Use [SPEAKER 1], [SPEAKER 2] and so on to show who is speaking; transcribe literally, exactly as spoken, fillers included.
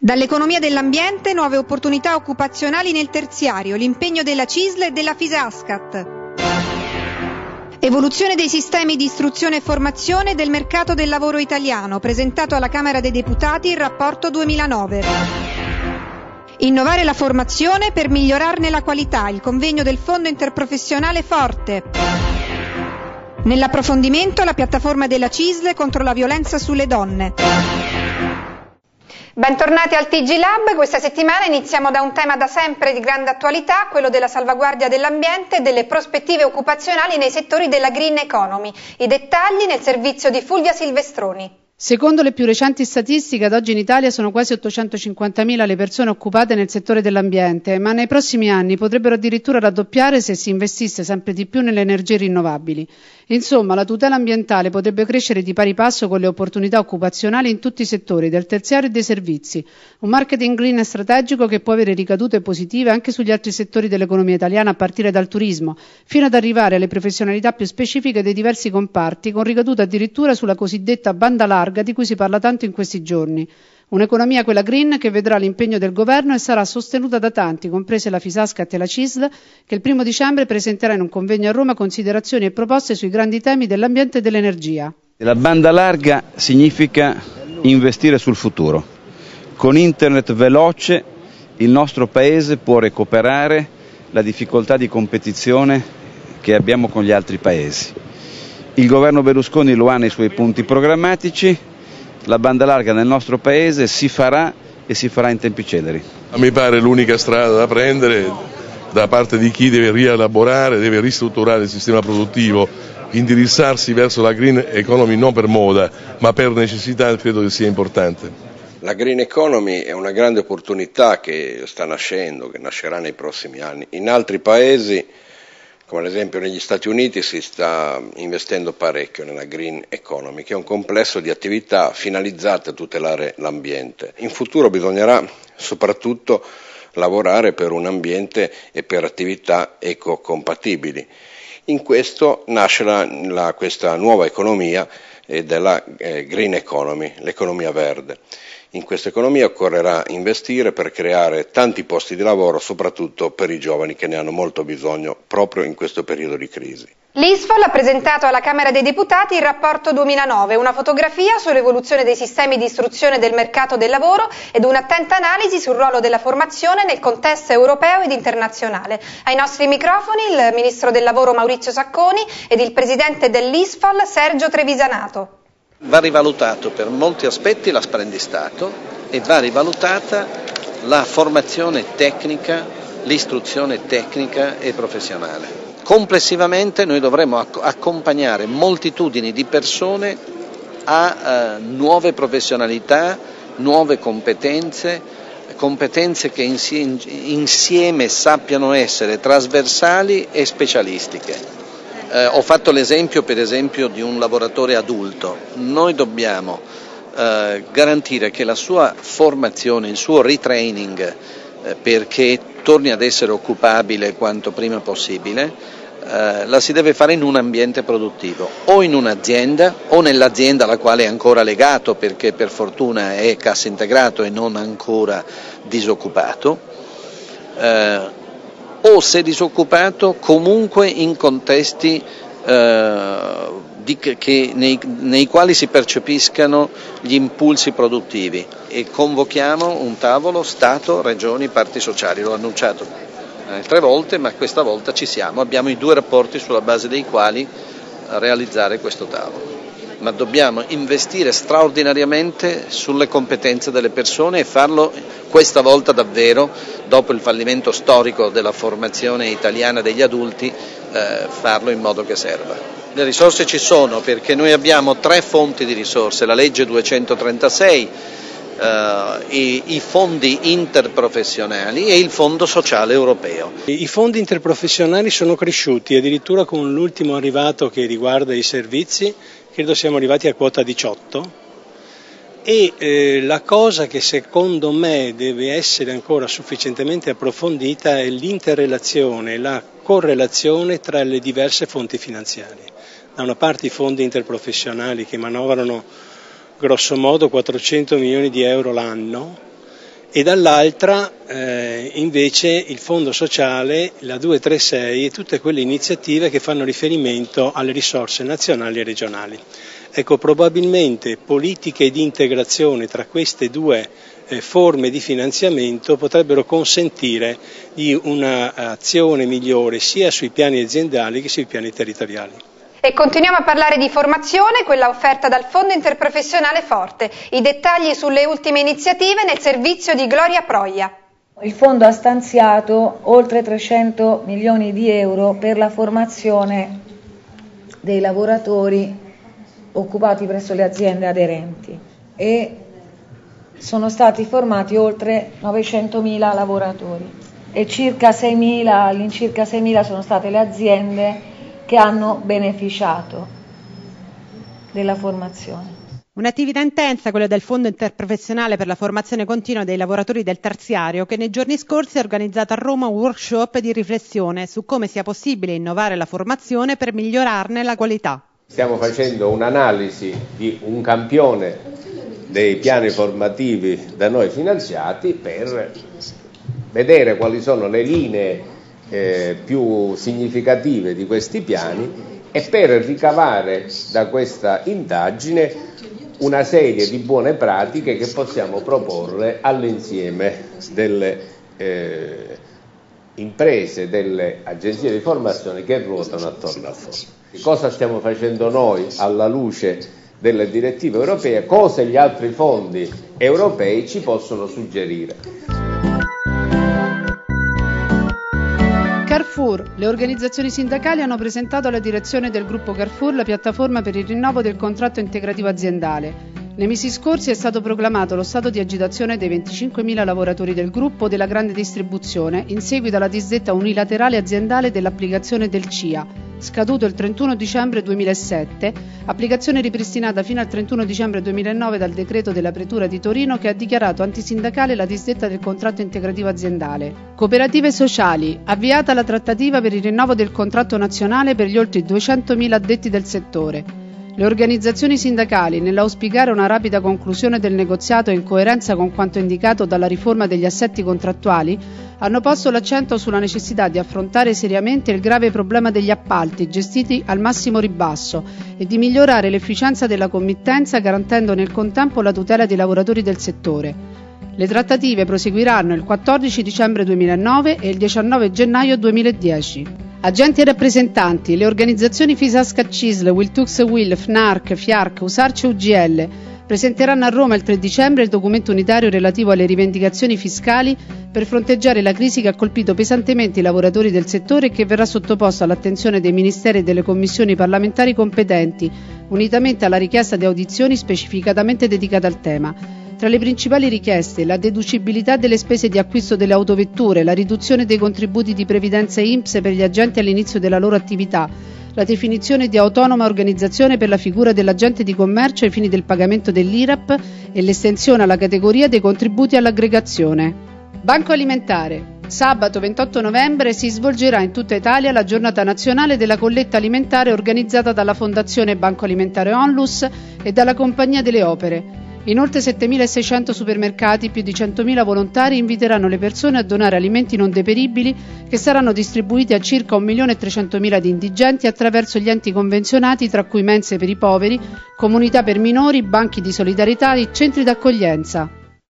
[SPEAKER 1] Dall'economia dell'ambiente, nuove opportunità occupazionali nel terziario, l'impegno della C I S L e della Fisascat. Evoluzione dei sistemi di istruzione e formazione del mercato del lavoro italiano, presentato alla Camera dei Deputati il rapporto duemilanove. Innovare la formazione per migliorarne la qualità, il convegno del Fondo Interprofessionale Forte. Nell'approfondimento la piattaforma della C I S L contro la violenza sulle donne. Bentornati al T G Lab. Questa settimana iniziamo da un tema da sempre di grande attualità, quello della salvaguardia dell'ambiente e delle prospettive occupazionali nei settori della green economy. I dettagli nel servizio di Fulvia Silvestroni.
[SPEAKER 2] Secondo le più recenti statistiche, ad oggi in Italia sono quasi ottocentocinquantamila le persone occupate nel settore dell'ambiente, ma nei prossimi anni potrebbero addirittura raddoppiare se si investisse sempre di più nelle energie rinnovabili. Insomma, la tutela ambientale potrebbe crescere di pari passo con le opportunità occupazionali in tutti i settori, del terziario e dei servizi. Un marketing green strategico che può avere ricadute positive anche sugli altri settori dell'economia italiana, a partire dal turismo, fino ad arrivare alle professionalità più specifiche dei diversi comparti, con ricadute addirittura sulla cosiddetta banda larga di cui si parla tanto in questi giorni. Un'economia, quella green, che vedrà l'impegno del governo e sarà sostenuta da tanti, comprese la Fisascat e la C I S L, che il primo dicembre presenterà in un convegno a Roma considerazioni e proposte sui grandi temi dell'ambiente e dell'energia.
[SPEAKER 3] La banda larga significa investire sul futuro. Con internet veloce il nostro paese può recuperare la difficoltà di competizione che abbiamo con gli altri paesi. Il governo Berlusconi lo ha nei suoi punti programmatici, la banda larga nel nostro paese si farà e si farà in tempi celeri.
[SPEAKER 4] Mi pare l'unica strada da prendere da parte di chi deve rielaborare, deve ristrutturare il sistema produttivo, indirizzarsi verso la green economy non per moda ma per necessità, credo che sia importante.
[SPEAKER 5] La green economy è una grande opportunità che sta nascendo, che nascerà nei prossimi anni. In altri paesi, come ad esempio negli Stati Uniti, si sta investendo parecchio nella green economy, che è un complesso di attività finalizzate a tutelare l'ambiente. In futuro bisognerà soprattutto lavorare per un ambiente e per attività ecocompatibili. In questo nasce la, la, questa nuova economia eh, della eh, green economy, l'economia verde. In questa economia occorrerà investire per creare tanti posti di lavoro, soprattutto per i giovani che ne hanno molto bisogno proprio in questo periodo di crisi.
[SPEAKER 1] L'I S F O L ha presentato alla Camera dei Deputati il rapporto duemilanove, una fotografia sull'evoluzione dei sistemi di istruzione del mercato del lavoro ed un'attenta analisi sul ruolo della formazione nel contesto europeo ed internazionale. Ai nostri microfoni il Ministro del Lavoro Maurizio Sacconi ed il Presidente dell'I S F O L Sergio Trevisanato.
[SPEAKER 6] Va rivalutato per molti aspetti l'apprendistato e va rivalutata la formazione tecnica, l'istruzione tecnica e professionale. Complessivamente noi dovremo acc- accompagnare moltitudini di persone a uh, nuove professionalità, nuove competenze, competenze che insie- insieme sappiano essere trasversali e specialistiche. Eh, ho fatto l'esempio per esempio di un lavoratore adulto. Noi dobbiamo eh, garantire che la sua formazione, il suo retraining eh, perché torni ad essere occupabile quanto prima possibile, eh, la si deve fare in un ambiente produttivo, o in un'azienda o nell'azienda alla quale è ancora legato perché per fortuna è cassa integrato e non ancora disoccupato. Eh, o se disoccupato comunque in contesti eh, di, che, nei, nei quali si percepiscano gli impulsi produttivi, e convochiamo un tavolo Stato, Regioni, parti sociali. L'ho annunciato eh, tre volte, ma questa volta ci siamo, abbiamo i due rapporti sulla base dei quali realizzare questo tavolo. Ma dobbiamo investire straordinariamente sulle competenze delle persone e farlo questa volta davvero, dopo il fallimento storico della formazione italiana degli adulti, eh, farlo in modo che serva. Le risorse ci sono perché noi abbiamo tre fonti di risorse, la legge duecentotrentasei, eh, i, i fondi interprofessionali e il fondo sociale europeo.
[SPEAKER 7] I fondi interprofessionali sono cresciuti, addirittura con l'ultimo arrivato che riguarda i servizi, credo siamo arrivati a quota diciotto, e eh, la cosa che secondo me deve essere ancora sufficientemente approfondita è l'interrelazione, la correlazione tra le diverse fonti finanziarie. Da una parte i fondi interprofessionali che manovrano grosso modo quattrocento milioni di euro l'anno, e dall'altra eh, invece il Fondo Sociale, la duecentotrentasei e tutte quelle iniziative che fanno riferimento alle risorse nazionali e regionali. Ecco, probabilmente politiche di integrazione tra queste due eh, forme di finanziamento potrebbero consentire di un'azione migliore sia sui piani aziendali che sui piani territoriali.
[SPEAKER 1] E continuiamo a parlare di formazione, quella offerta dal Fondo Interprofessionale Forte. I dettagli sulle ultime iniziative nel servizio di Gloria Proia.
[SPEAKER 8] Il Fondo ha stanziato oltre trecento milioni di euro per la formazione dei lavoratori occupati presso le aziende aderenti e sono stati formati oltre novecentomila lavoratori e circa seimila, all'incirca seimila sono state le aziende che hanno beneficiato della formazione.
[SPEAKER 9] Un'attività intensa, quella del Fondo Interprofessionale per la formazione continua dei lavoratori del terziario, che nei giorni scorsi ha organizzato a Roma un workshop di riflessione su come sia possibile innovare la formazione per migliorarne la qualità.
[SPEAKER 10] Stiamo facendo un'analisi di un campione dei piani formativi da noi finanziati per vedere quali sono le linee eh, più significative di questi piani e per ricavare da questa indagine una serie di buone pratiche che possiamo proporre all'insieme delle eh, imprese, delle agenzie di formazione che ruotano attorno al fondo. Cosa stiamo facendo noi alla luce delle direttive europee, cosa gli altri fondi europei ci possono suggerire.
[SPEAKER 2] Carrefour. Le organizzazioni sindacali hanno presentato alla direzione del gruppo Carrefour la piattaforma per il rinnovo del contratto integrativo aziendale. Nei mesi scorsi è stato proclamato lo stato di agitazione dei venticinquemila lavoratori del gruppo della grande distribuzione in seguito alla disdetta unilaterale aziendale dell'applicazione del C I A, scaduto il trentuno dicembre duemilasette, applicazione ripristinata fino al trentuno dicembre duemilanove dal decreto della Pretura di Torino che ha dichiarato antisindacale la disdetta del contratto integrativo aziendale. Cooperative sociali. Avviata la trattativa per il rinnovo del contratto nazionale per gli oltre duecentomila addetti del settore. Le organizzazioni sindacali, nell'auspicare una rapida conclusione del negoziato in coerenza con quanto indicato dalla riforma degli assetti contrattuali, hanno posto l'accento sulla necessità di affrontare seriamente il grave problema degli appalti gestiti al massimo ribasso e di migliorare l'efficienza della committenza garantendo nel contempo la tutela dei lavoratori del settore. Le trattative proseguiranno il quattordici dicembre duemilanove e il diciannove gennaio duemiladieci. Agenti e rappresentanti, le organizzazioni Fisasca Cisl, Wiltux Will, FNARC, FIARC, Usarce U G L presenteranno a Roma il tre dicembre il documento unitario relativo alle rivendicazioni fiscali per fronteggiare la crisi che ha colpito pesantemente i lavoratori del settore e che verrà sottoposto all'attenzione dei ministeri e delle commissioni parlamentari competenti, unitamente alla richiesta di audizioni specificatamente dedicate al tema. Tra le principali richieste, la deducibilità delle spese di acquisto delle autovetture, la riduzione dei contributi di previdenza I N P S per gli agenti all'inizio della loro attività, la definizione di autonoma organizzazione per la figura dell'agente di commercio ai fini del pagamento dell'I R A P e l'estensione alla categoria dei contributi all'aggregazione. Banco alimentare. Sabato ventotto novembre si svolgerà in tutta Italia la giornata nazionale della colletta alimentare organizzata dalla Fondazione Banco Alimentare Onlus e dalla Compagnia delle Opere. In oltre settemilaseicento supermercati, più di centomila volontari inviteranno le persone a donare alimenti non deperibili che saranno distribuiti a circa un milione e trecentomila di indigenti attraverso gli enti convenzionati, tra cui mense per i poveri, comunità per minori, banchi di solidarietà e centri d'accoglienza.